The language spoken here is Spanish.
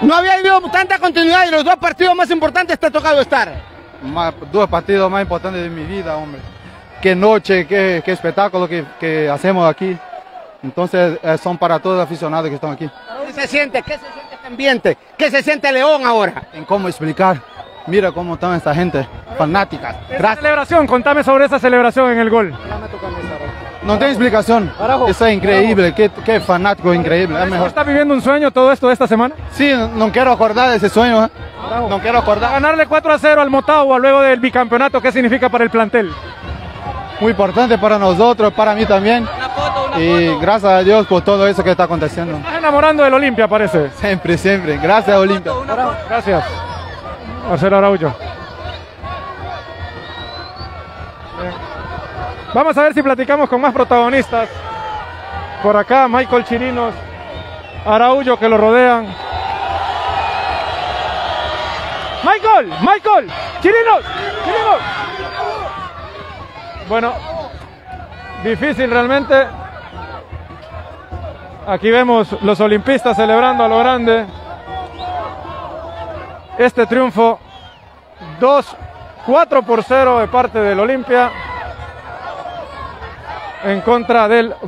No había habido tanta continuidad y los dos partidos más importantes te ha tocado estar. Dos partidos más importantes de mi vida, hombre. Qué noche, qué espectáculo que hacemos aquí. Entonces son para todos los aficionados que están aquí. ¿Qué se siente? ¿Qué se siente este ambiente? ¿Qué se siente León ahora? ¿En cómo explicar? Mira cómo están esta gente, fanáticas. Esa celebración, contame sobre esa celebración en el gol. No tiene explicación. Eso es increíble, qué fanático increíble. Es mejor. ¿Está viviendo un sueño todo esto de esta semana? Sí, no quiero acordar de ese sueño. No quiero acordar. Ganarle 4-0 al Motagua luego del bicampeonato, ¿qué significa para el plantel? Muy importante para nosotros, para mí también. Y gracias a Dios por todo eso que está aconteciendo. Estás enamorando del Olimpia, parece. Siempre, siempre. Gracias, Olimpia. Gracias. Marcelo Araujo. Vamos a ver si platicamos con más protagonistas. Por acá, Michael Chirinos, Araujo que lo rodean. Michael, Chirinos. Bueno, difícil realmente. Aquí vemos los olimpistas celebrando a lo grande este triunfo 4-0 de parte del Olimpia en contra del